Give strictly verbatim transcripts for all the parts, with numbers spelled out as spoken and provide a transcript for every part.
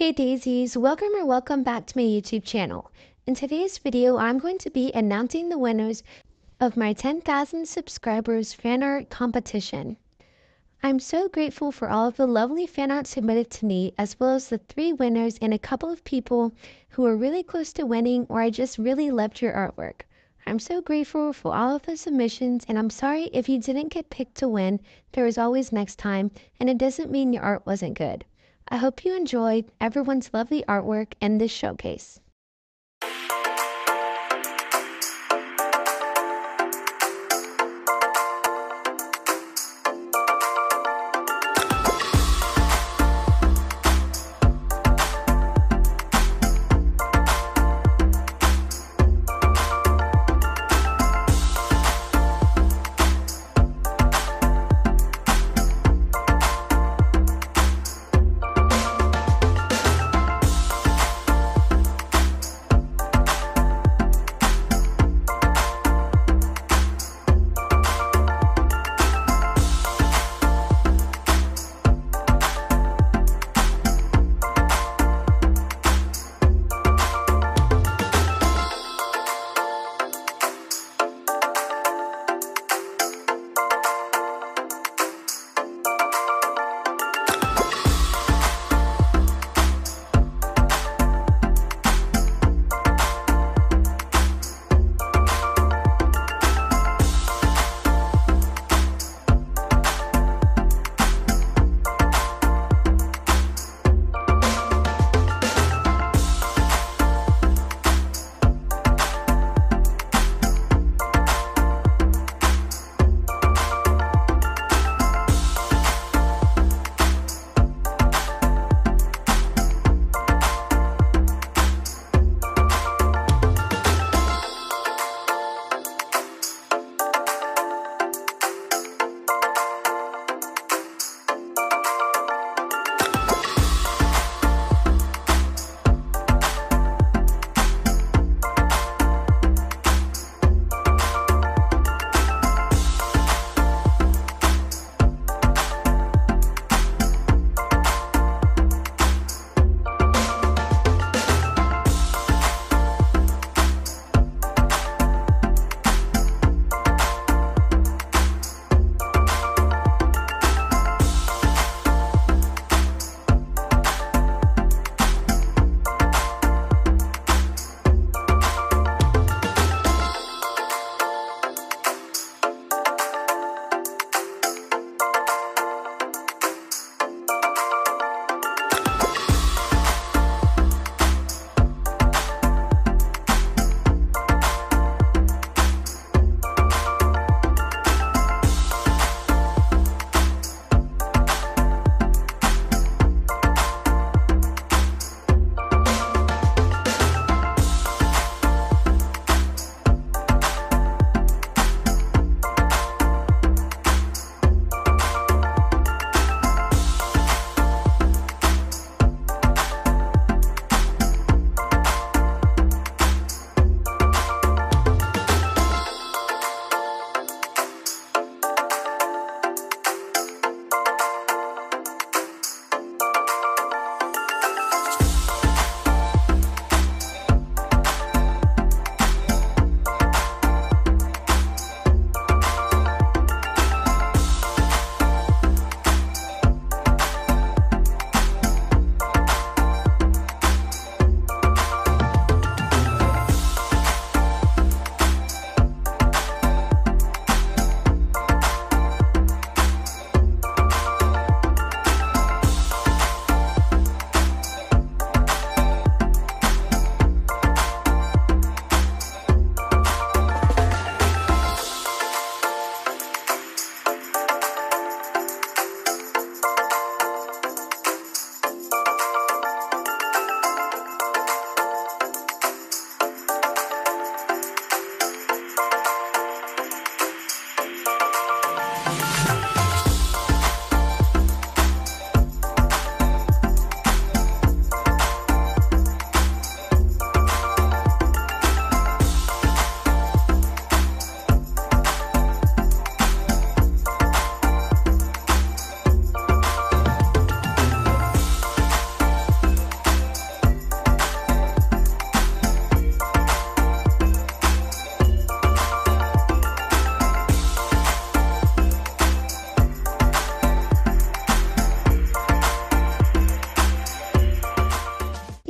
Hey daisies, welcome or welcome back to my YouTube channel. In today's video, I'm going to be announcing the winners of my ten thousand subscribers fan art competition. I'm so grateful for all of the lovely fan art submitted to me, as well as the three winners and a couple of people who were really close to winning or I just really loved your artwork. I'm so grateful for all of the submissions, and I'm sorry if you didn't get picked to win. There is always next time, and it doesn't mean your art wasn't good. I hope you enjoyed everyone's lovely artwork in this showcase.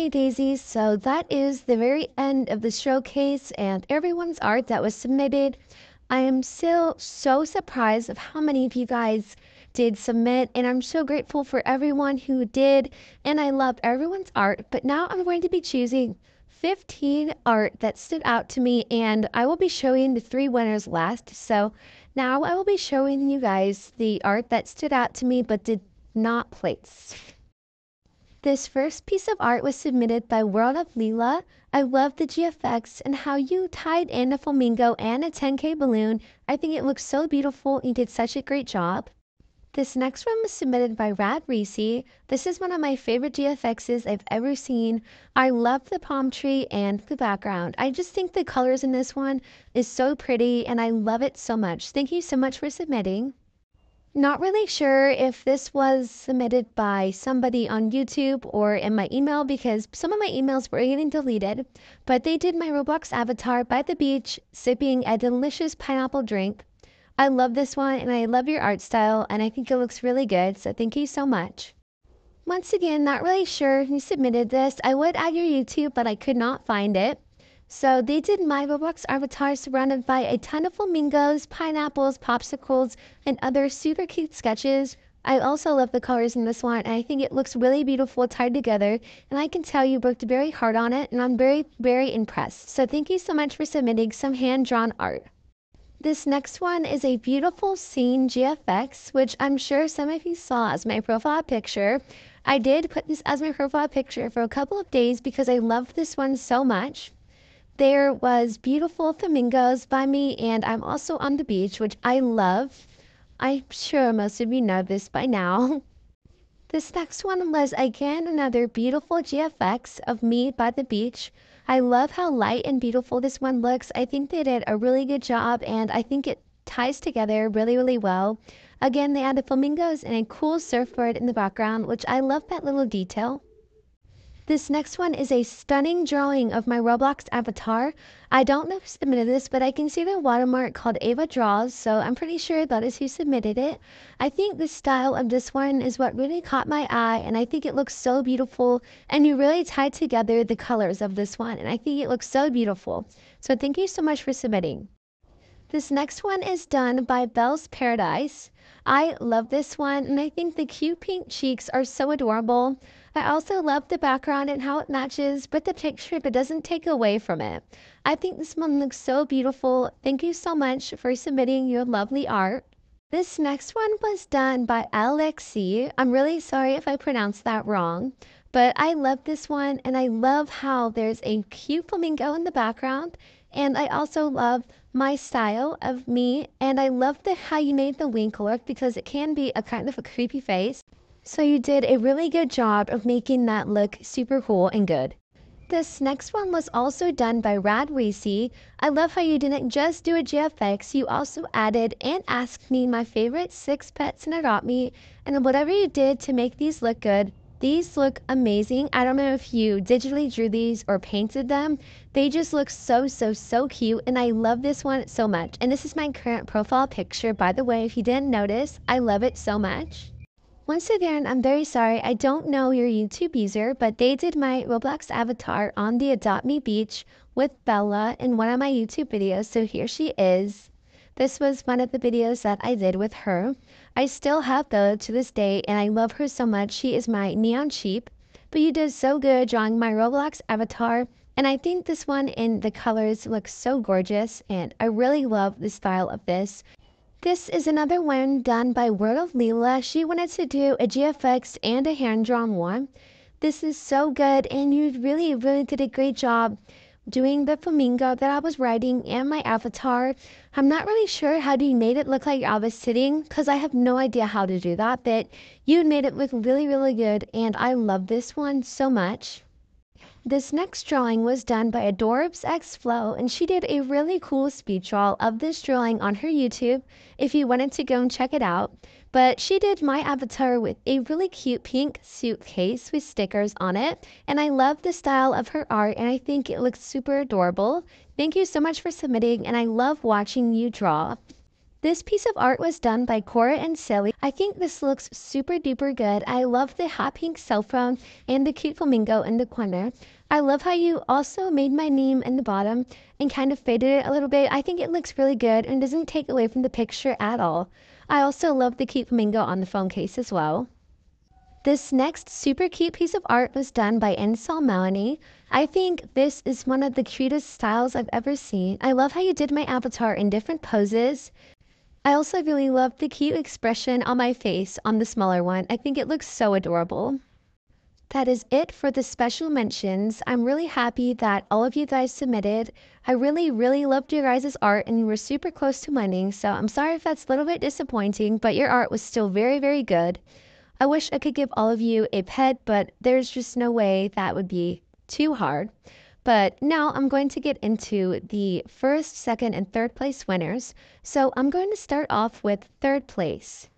Sunny Daisies. So that is the very end of the showcase and everyone's art that was submitted. I am still so surprised of how many of you guys did submit, and I'm so grateful for everyone who did, and I loved everyone's art. But now I'm going to be choosing fifteen art that stood out to me, and I will be showing the three winners last. So now I will be showing you guys the art that stood out to me but did not place. This first piece of art was submitted by World of Leela. I love the G F X and how you tied in a flamingo and a ten K balloon. I think it looks so beautiful. You did such a great job. This next one was submitted by wrld. This is one of my favorite G F Xs I've ever seen. I love the palm tree and the background. I just think the colors in this one is so pretty and I love it so much. Thank you so much for submitting. Not really sure if this was submitted by somebody on YouTube or in my email because some of my emails were getting deleted, but they did my Roblox avatar by the beach sipping a delicious pineapple drink. I love this one and I love your art style and I think it looks really good, so thank you so much. Once again, not really sure who submitted this. I would add your YouTube, but I could not find it. So they did my Roblox avatar surrounded by a ton of flamingos, pineapples, popsicles, and other super cute sketches. I also love the colors in this one and I think it looks really beautiful tied together, and I can tell you worked very hard on it and I'm very, very impressed. So thank you so much for submitting some hand-drawn art. This next one is a beautiful scene G F X, which I'm sure some of you saw as my profile picture. I did put this as my profile picture for a couple of days because I love this one so much. There was beautiful flamingos by me and I'm also on the beach, which I love. I'm sure most of you know this by now. This next one was again another beautiful G F X of me by the beach. I love how light and beautiful this one looks. I think they did a really good job and I think it ties together really, really well. Again, they added flamingos and a cool surfboard in the background, which I love that little detail. This next one is a stunning drawing of my Roblox avatar. I don't know who submitted this, but I can see the watermark called Ava Draws, so I'm pretty sure that is who submitted it. I think the style of this one is what really caught my eye, and I think it looks so beautiful, and you really tied together the colors of this one, and I think it looks so beautiful. So thank you so much for submitting. This next one is done by Belle's Paradise. I love this one, and I think the cute pink cheeks are so adorable. I also love the background and how it matches with the picture but doesn't take away from it. I think this one looks so beautiful. Thank you so much for submitting your lovely art. This next one was done by Alexi. I'm really sorry if I pronounced that wrong, but I love this one and I love how there's a cute flamingo in the background, and I also love my style of me, and I love the how you made the wink look because it can be a kind of a creepy face. So you did a really good job of making that look super cool and good. This next one was also done by wrld. I love how you didn't just do a G F X, you also added and asked me my favorite six pets in Adopt Me, and whatever you did to make these look good, these look amazing. I don't know if you digitally drew these or painted them. They just look so, so, so cute, and I love this one so much. And this is my current profile picture, by the way, if you didn't notice. I love it so much. Once again, I'm very sorry, I don't know your YouTube user, but they did my Roblox avatar on the Adopt Me beach with Bella in one of my YouTube videos, so here she is. This was one of the videos that I did with her. I still have though to this day, and I love her so much. She is my neon sheep, but you did so good drawing my Roblox avatar, and I think this one in the colors looks so gorgeous, and I really love the style of this. This is another one done by World of Leela. She wanted to do a G F X and a hand-drawn one. This is so good, and you really, really did a great job doing the flamingo that I was riding and my avatar. I'm not really sure how you made it look like I was sitting because I have no idea how to do that, but you made it look really, really good, and I love this one so much. This next drawing was done by wrld, and she did a really cool speed draw of this drawing on her YouTube if you wanted to go and check it out. But she did my avatar with a really cute pink suitcase with stickers on it, and I love the style of her art and I think it looks super adorable. Thank you so much for submitting, and I love watching you draw. This piece of art was done by Cora and Silly. I think this looks super duper good. I love the hot pink cell phone and the cute flamingo in the corner. I love how you also made my name in the bottom and kind of faded it a little bit. I think it looks really good and doesn't take away from the picture at all. I also love the cute flamingo on the phone case as well. This next super cute piece of art was done by Install Melanie. I think this is one of the cutest styles I've ever seen. I love how you did my avatar in different poses. I also really love the cute expression on my face on the smaller one. I think it looks so adorable. That is it for the special mentions. I'm really happy that all of you guys submitted. I really, really loved your guys' art and you were super close to winning. So I'm sorry if that's a little bit disappointing, but your art was still very, very good. I wish I could give all of you a pet, but there's just no way that would be too hard. But now I'm going to get into the first, second, and third place winners. So I'm going to start off with third place.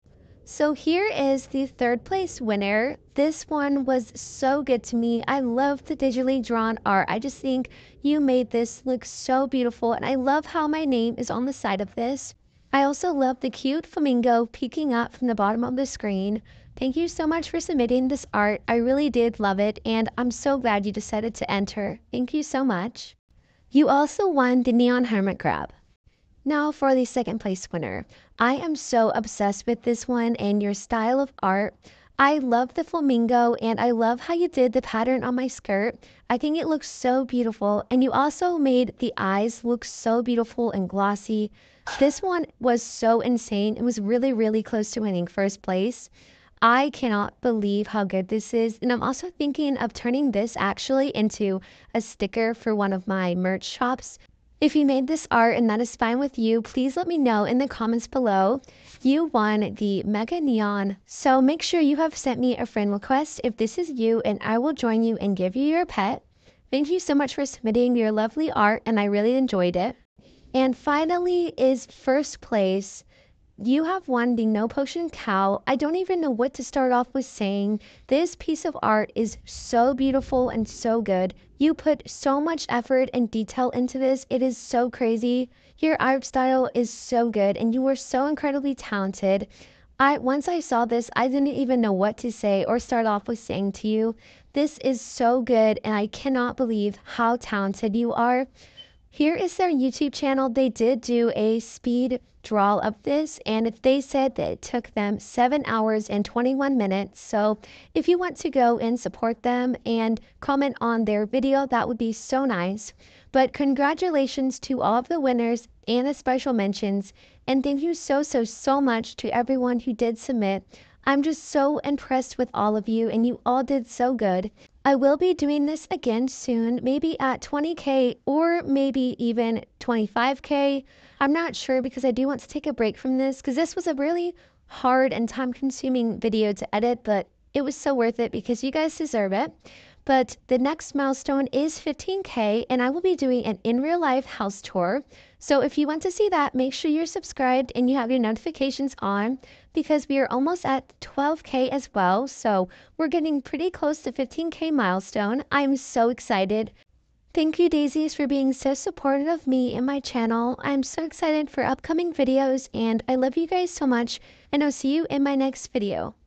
So here is the third place winner. This one was so good to me. I love the digitally drawn art. I just think you made this look so beautiful. And I love how my name is on the side of this. I also love the cute flamingo peeking up from the bottom of the screen. Thank you so much for submitting this art. I really did love it, and I'm so glad you decided to enter. Thank you so much. You also won the Neon Hermit Crab. Now for the second place winner. I am so obsessed with this one and your style of art. I love the flamingo and I love how you did the pattern on my skirt. I think it looks so beautiful, and you also made the eyes look so beautiful and glossy. This one was so insane. It was really, really close to winning first place. I cannot believe how good this is, and I'm also thinking of turning this actually into a sticker for one of my merch shops. If you made this art and that is fine with you, please let me know in the comments below. You won the Mega Neon, so make sure you have sent me a friend request if this is you, and I will join you and give you your pet. Thank you so much for submitting your lovely art, and I really enjoyed it. And finally is first place. You have won the No Potion Cow. I don't even know what to start off with saying. This piece of art is so beautiful and so good. You put so much effort and detail into this. It is so crazy. Your art style is so good and you were so incredibly talented. I once I saw this, I didn't even know what to say or start off with saying to you. This is so good and I cannot believe how talented you are. Here is their YouTube channel. They did do a speed draw of this, and they said that it took them seven hours and twenty-one minutes. So if you want to go and support them and comment on their video, that would be so nice. But congratulations to all of the winners and the special mentions, and thank you so so so much to everyone who did submit. I'm just so impressed with all of you, and you all did so good. I will be doing this again soon, maybe at twenty K or maybe even twenty-five K. I'm not sure because I do want to take a break from this because this was a really hard and time consuming video to edit, but it was so worth it because you guys deserve it. But the next milestone is fifteen K and I will be doing an in real life house tour. So if you want to see that, make sure you're subscribed and you have your notifications on because we are almost at twelve K as well. So we're getting pretty close to fifteen K milestone. I'm so excited. Thank you, Daisies, for being so supportive of me and my channel. I'm so excited for upcoming videos and I love you guys so much, and I'll see you in my next video.